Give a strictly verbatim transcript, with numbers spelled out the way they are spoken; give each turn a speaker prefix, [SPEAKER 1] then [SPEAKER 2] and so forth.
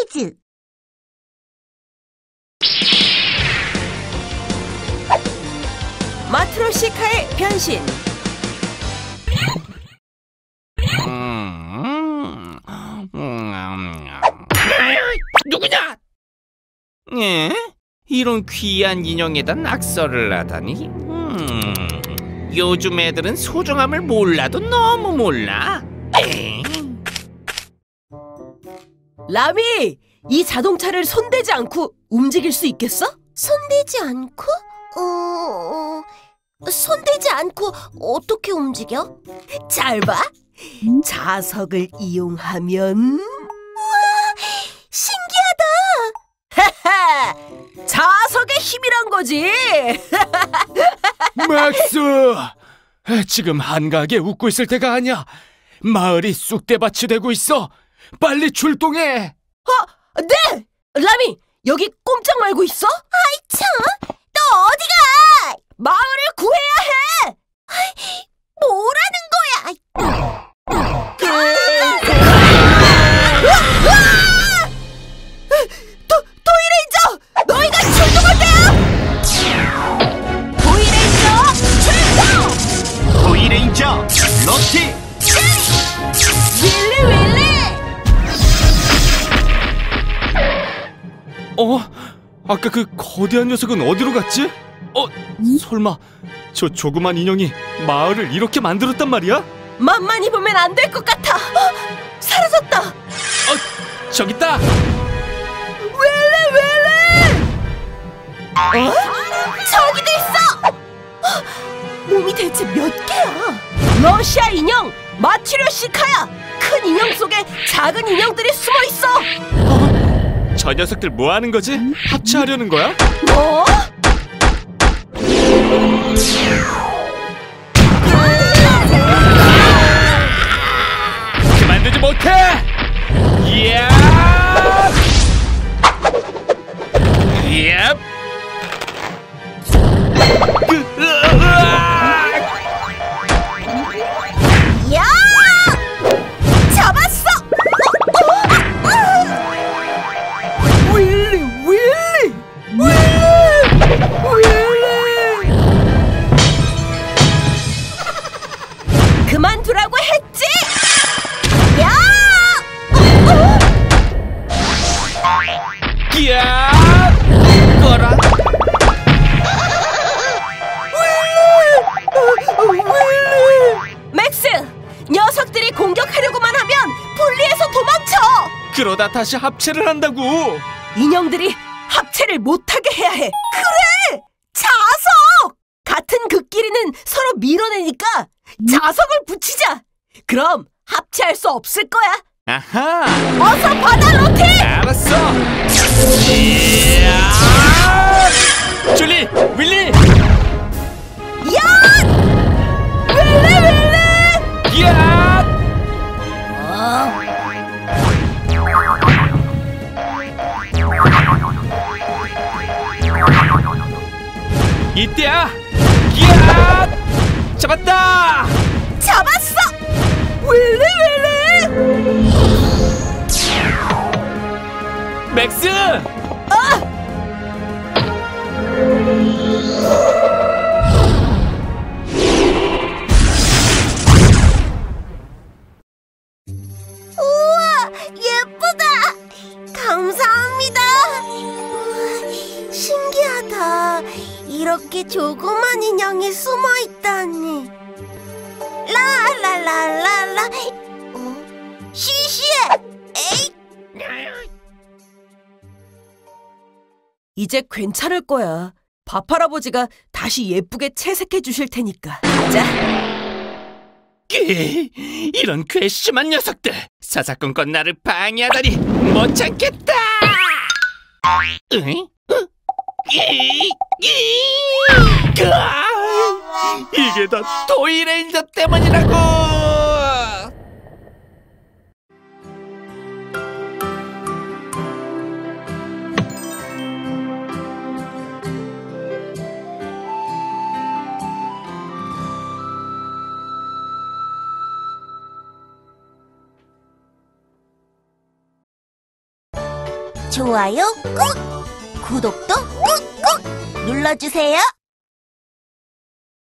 [SPEAKER 1] 퀴즈.
[SPEAKER 2] 마트로시카의 변신.
[SPEAKER 3] 음, 음, 누구냐? 예? 이런 귀한 인형에다 낙서를 하다니. 음, 요즘 애들은 소중함을 몰라도 너무 몰라. 에이.
[SPEAKER 2] 라미, 이 자동차를 손대지 않고 움직일 수 있겠어?
[SPEAKER 1] 손대지 않고? 어... 손대지 않고 어떻게 움직여?
[SPEAKER 2] 잘 봐. 자석을 이용하면.
[SPEAKER 1] 우와, 신기하다.
[SPEAKER 2] 하하, 자석의 힘이란 거지.
[SPEAKER 4] 맥스! 지금 한가하게 웃고 있을 때가 아니야. 마을이 쑥대밭이 되고 있어. 빨리 출동해.
[SPEAKER 2] 어, 네! 라미, 여기 꼼짝 말고 있어?
[SPEAKER 1] 아이 참, 너 어디가?
[SPEAKER 2] 마을을 구해야 해.
[SPEAKER 1] 뭐라는 거야?
[SPEAKER 2] 도, 도이레인저! 너희가 출동할 때야! 도이레인저 출동!
[SPEAKER 5] 도이레인저 럭키!
[SPEAKER 2] 윌리 윌리!
[SPEAKER 4] 어? 아까 그 거대한 녀석은 어디로 갔지? 어? 설마 저 조그만 인형이 마을을 이렇게 만들었단 말이야?
[SPEAKER 2] 맘만 입으면 안 될 것 같아. 어, 사라졌다.
[SPEAKER 4] 어? 저기 있다!
[SPEAKER 2] 윌리 윌리! 어? 저기도 있어! 어, 몸이 대체 몇 개야? 러시아 인형 마트료시카야! 큰 인형 속에 작은 인형들이 숨어 있어.
[SPEAKER 4] 어? 저 녀석들 뭐 하는 거지? 합체하려는 거야?
[SPEAKER 2] 뭐?
[SPEAKER 4] 그만두지 못해! 이야! 이야! 그, 으아!
[SPEAKER 1] 야! 잡았어! 어, 어, 어.
[SPEAKER 2] 윌리 윌리! 윌리! 윌리! 그만두라고 했지?
[SPEAKER 1] 야!
[SPEAKER 4] 이야! 꺼라!
[SPEAKER 2] 맥스! 녀석들이 공격하려고만 하면 분리해서 도망쳐!
[SPEAKER 4] 그러다 다시 합체를 한다고!
[SPEAKER 2] 인형들이 합체를 못하게 해야 해. 그래! 자석! 같은 극끼리는 서로 밀어내니까 자석을 붙이자. 그럼 합체할 수 없을 거야.
[SPEAKER 4] 아하!
[SPEAKER 2] 어서 받아, 로티!
[SPEAKER 4] 알았어! 이야! 줄리! 윌리!
[SPEAKER 2] 야! 윌리 윌리!
[SPEAKER 4] 이야! 이때야! 이야! 잡았다!
[SPEAKER 1] 잡았어!
[SPEAKER 2] 윌리 윌리!
[SPEAKER 4] 맥스!
[SPEAKER 1] 우와, 예쁘다! 감사합니다! 우와, 신기하다. 이렇게 조그만 인형이 숨어있다니. 라라라라라. 어? 시시해! 에이!
[SPEAKER 2] 이제 괜찮을 거야. 밥할아버지가 다시 예쁘게 채색해 주실 테니까. 자.
[SPEAKER 3] 끼, 이런 괘씸한 녀석들! 사사건건 나를 방해하다니 못 참겠다! 응? 어? 이, 이, 으아! 이게 다 도이레인저 때문이라고!
[SPEAKER 1] 좋아요 꾹, 구독도 꾹꾹 눌러주세요.